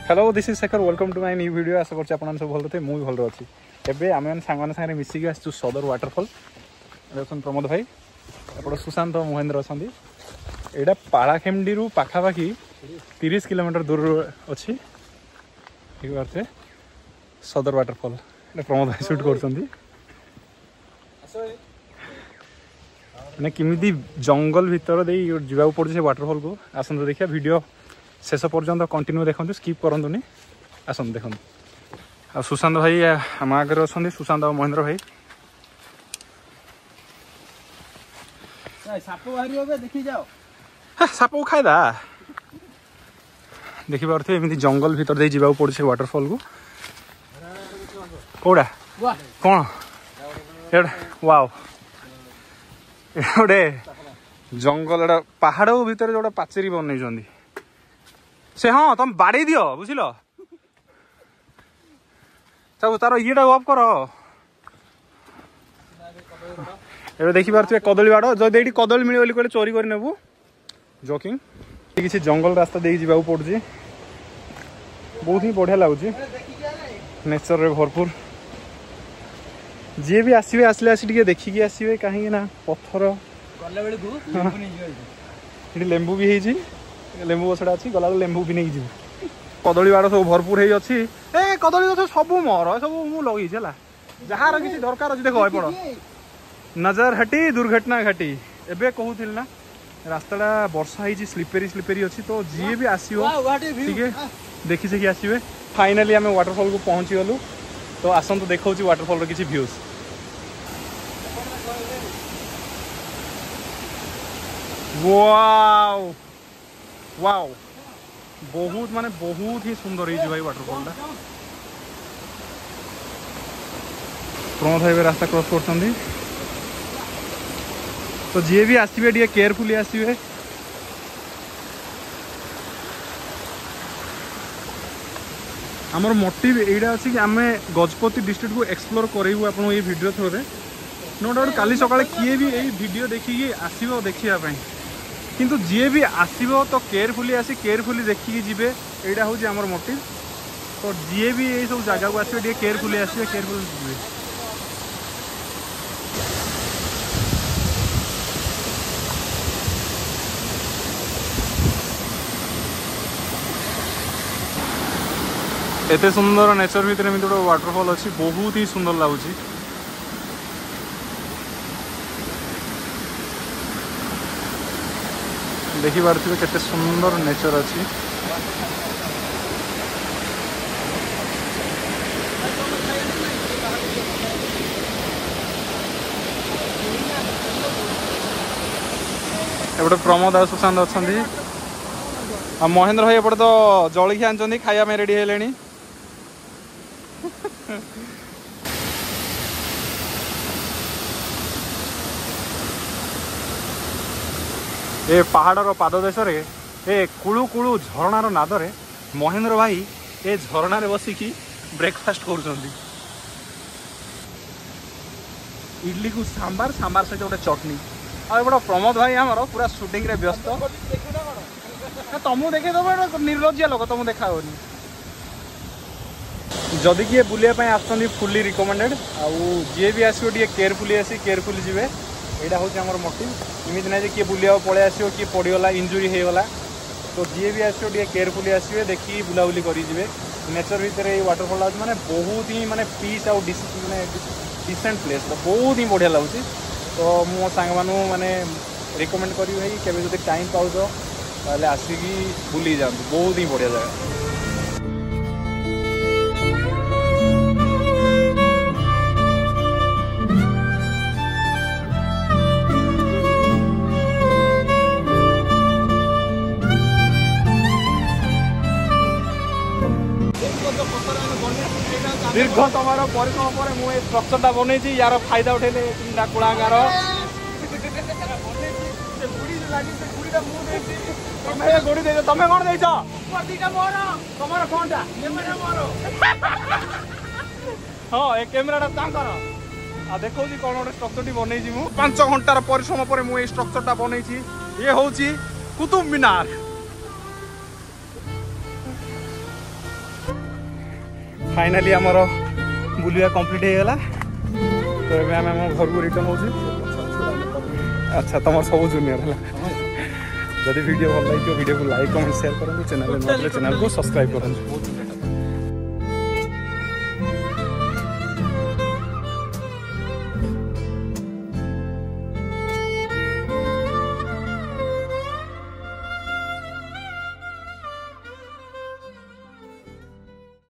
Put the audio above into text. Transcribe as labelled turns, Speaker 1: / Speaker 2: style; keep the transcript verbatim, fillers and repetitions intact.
Speaker 1: Hello this is Shekhar welcome to my new video आशा करछि आपन सब भल थे मु भी भल अछि एबे आमे मन सांगन संगे मिसिक आसु सदर वाटरफॉल देखन प्रमोद भाई एपड़ सुशांत महेंद्र अछंदी एडा पालाखेमडी रु पाखा पाखी तीस किलोमीटर दूर अछि ठीक बात सदर वाटरफॉल एडा प्रमोद भाई शूट करछंदी माने किमिदी जंगल भीतर दे जीवा पड़ से वाटरफॉल को आसन देखिया वीडियो शेष पर्यंत कंटिन्यू देखते स्किप करंतुनी आसन देखते आ सुशांत भाई आम आगे अच्छा सुशांत और महेंद्र भाई
Speaker 2: साप बाहर देखी जाओ
Speaker 1: साप खाएदा देखी पारे एमती जंगल भीतर दे जावाक पड़े वाटरफॉल को कौड़ा कौन वाओ गोटे जंगल पहाड़ भीतर जो पाचेरी बनई से हाँ तुम बाड़े दियो बुझल सब तार ये अफ कर ए देखी पारे कदली बाड़ जदि ये कदली मिले कहले चोरी कर नेबू जॉकिंग किसी जंगल रास्ता दे जावाक पड़ुଛି बहुत ही बढ़िया लगुच नेचर रे भरपूर जी भी आसवे आसले आसी टे देखिकी आसवे कहीं ना पत्थर ये लेंबू भी है लेंबू गछड़ा अच्छी गला लेंबू भी नहीं जीव कदली बाड़ सब भरपूर है अच्छी ए कदली गछ सब मोर सब मु लगी जार किसी दरकार अच्छे देख पड़ नजर हटी दुर्घटना घटी एबे कहूल ना रास्ता वर्षा ही स्लीपेरी स्लीपेरी अच्छी तो जी भी आसो ठीक है देखी देखी आसवे फाइनाली आम वाटरफॉल को पहुँची गलु तो आसतु देखा वाटरफॉल किसी व्यूज वाओ वाओ बहुत माने बहुत ही सुंदर है भाई वाटरफॉल प्रमोद भाई रास्ता क्रॉस कर तो जी भी आसवे टे केयरफुली आसवे आमर मोटिव एटा अच्छी कि आम गजपति डिस्ट्रिक्ट को एक्सप्लोर करेबू आप वीडियो थ्रो नो डाउट काली सकाळे किए भी यही वीडियो देखिए आसो देखापी किंतु जी भी आसो तो केयरफुली आसी केयरफुली देखिकी जीवे यहाँ हूँ आमर मोटिव तो जी भी यही सब जगह को आसवे टे केयरफुली आसवे केयरफुली जीवे एते सुंदर नेचर भीतर एमती गोटे वाटरफॉल अच्छी बहुत ही सुंदर लगुच देखी पारे केते सुंदर नेचर अच्छी एपटे प्रमोद और सुशांत अच्छा आ महेंद्र भाई एपटे तो जलिखिया आनी खाया में रेडी है ए पहाड़र पाददेश ए कुलू कुलू झरणार नादरे महेंद्र भाई ए झरणार बसिकी ब्रेकफास्ट कर इडली को सांबार सांबार सहित गोटे चटनी आ प्रमोद भाई आमर पूरा शूटिंग रे व्यस्त तुमको देखे दब निर्लज्जा लोक तुमको देखा जदि किए बुलायापी आसुँच फुल्ली रिकमेंडेड आउ जी भी आसो टे केयरफुली आसी केयरफुली जीवे यहाँ हूँ आम मोटिव इमित ना किए बुलिया पलि आसो किए पड़गला इंजुरी होगला तो जी भी आसो टे केयरफुली आसवे देखिए बुलाबुली करेंगे नेचर भितर ये वाटरफॉल आज माने बहुत ही माने पीस आउ माने डिसेंट प्लेस तो बहुत ही बढ़िया लगुच तो मो सांग मानू माने रिकमेंड करी भाई केबे जदि टाइम पाउछ ताले आसिकी बुली जातु बहुत ही बढ़िया जगह दीर्घ समय परिश्रम पर मुझे स्ट्रक्चरटा बनई यार फायदा उठेले कुलांगार गोड़ी दे तमें कौन दे हाँ ए कैमेराटा तांकर आ देखो कौन गोटे स्ट्रक्चर बनई पांच घंटार परिश्रम पर मुझे स्ट्रक्चरटा बनई ये हूँ कुतुब मीनार फाइनाली आमर बुलिया कंप्लीट होगला तो ये आम घर को रिटर्न हो। अच्छा तुम सब जूनियर है जदि वीडियो भल लगे वीडियो को लाइक कमेंट शेयर करूँ चैनल चैनल को सब्सक्राइब करूँ।